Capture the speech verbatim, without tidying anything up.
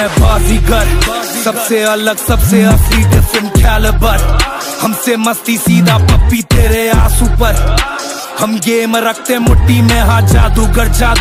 मैं बाजीगर, सबसे अलग सबसे असली डिफरेंट कैलिबर। हमसे मस्ती सीधा पप्पी तेरे आंसू पर, हम गेम रखते मुट्ठी में, हाँ जादूगर जादू